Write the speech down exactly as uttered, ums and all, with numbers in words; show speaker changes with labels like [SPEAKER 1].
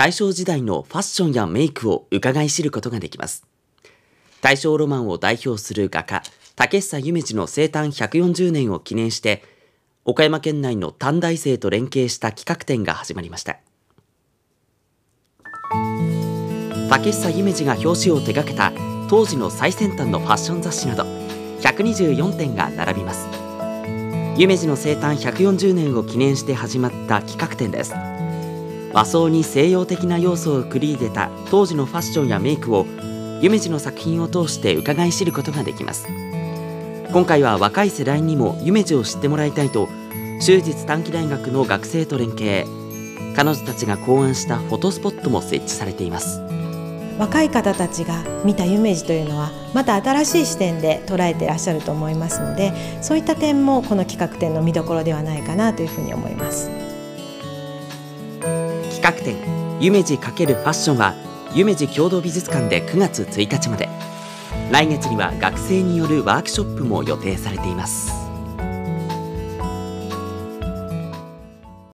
[SPEAKER 1] 大正時代のファッションやメイクを伺い知ることができます。大正ロマンを代表する画家竹久夢二の生誕ひゃくよんじゅうねんを記念して、岡山県内の短大生と連携した企画展が始まりました。竹久夢二が表紙を手掛けた当時の最先端のファッション雑誌などひゃくにじゅうよんてんが並びます。夢二の生誕ひゃくよんじゅうねんを記念して始まった企画展です。和装に西洋的な要素を繰り入れた当時のファッションやメイクを夢二の作品を通して伺い知ることができます。今回は若い世代にも夢二を知ってもらいたいと、終日短期大学の学生と連携、彼女たちが考案したフォトスポットも設置されています。
[SPEAKER 2] 若い方たちが見た夢二というのはまた新しい視点で捉えていらっしゃると思いますので、そういった点もこの企画展の見どころではないかなというふうに思います。
[SPEAKER 1] 企画展夢二×ファッションは夢二共同美術館でくがつついたちまで、来月には学生によるワークショップも予定されています。